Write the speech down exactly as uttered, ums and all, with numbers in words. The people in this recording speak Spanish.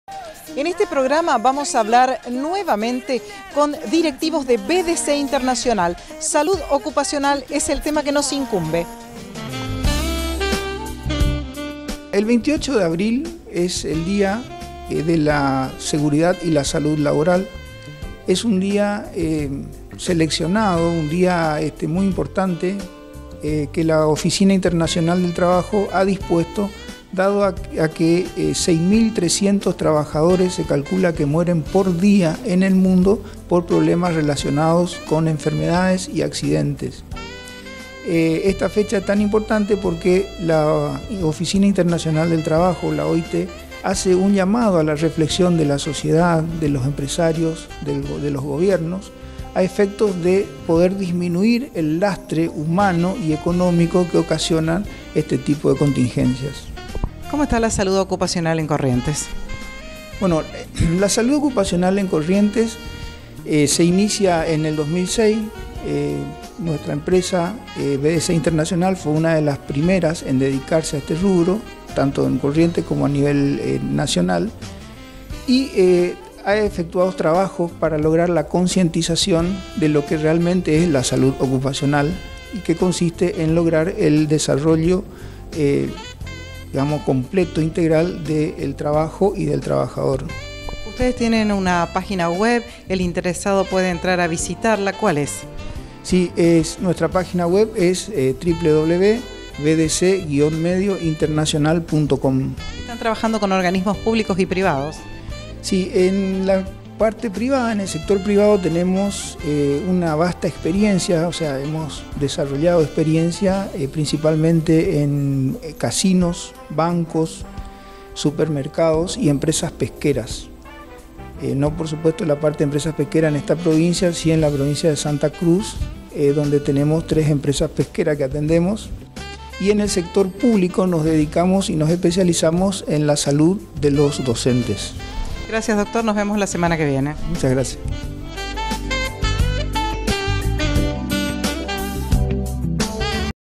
En este programa vamos a hablar nuevamente con directivos de B D C Internacional. Salud ocupacional es el tema que nos incumbe. El veintiocho de abril es el Día de la Seguridad y la Salud Laboral. Es un día eh, seleccionado, un día este, muy importante eh, que la Oficina Internacional del Trabajo ha dispuesto, dado a, a que eh, seis mil trescientos trabajadores se calcula que mueren por día en el mundo por problemas relacionados con enfermedades y accidentes. Eh, esta fecha es tan importante porque la Oficina Internacional del Trabajo, la O I T, hace un llamado a la reflexión de la sociedad, de los empresarios, de, de los gobiernos, a efectos de poder disminuir el lastre humano y económico que ocasionan este tipo de contingencias. ¿Cómo está la salud ocupacional en Corrientes? Bueno, la salud ocupacional en Corrientes eh, se inicia en el dos mil seis. Eh, nuestra empresa eh, B D C Internacional fue una de las primeras en dedicarse a este rubro, tanto en Corrientes como a nivel eh, nacional, y eh, ha efectuado trabajos para lograr la concientización de lo que realmente es la salud ocupacional y que consiste en lograr el desarrollo eh, digamos, completo, integral del trabajo y del trabajador. Ustedes tienen una página web, el interesado puede entrar a visitarla, ¿cuál es? Sí, es, nuestra página web es eh, w w w punto b d c guion medio internacional punto com. ¿Están trabajando con organismos públicos y privados? Sí, en la parte privada, en el sector privado tenemos eh, una vasta experiencia, o sea, hemos desarrollado experiencia eh, principalmente en eh, casinos, bancos, supermercados y empresas pesqueras. Eh, no, por supuesto, la parte de empresas pesqueras en esta provincia, sí en la provincia de Santa Cruz, eh, donde tenemos tres empresas pesqueras que atendemos. Y en el sector público nos dedicamos y nos especializamos en la salud de los docentes. Gracias, doctor. Nos vemos la semana que viene. Muchas gracias.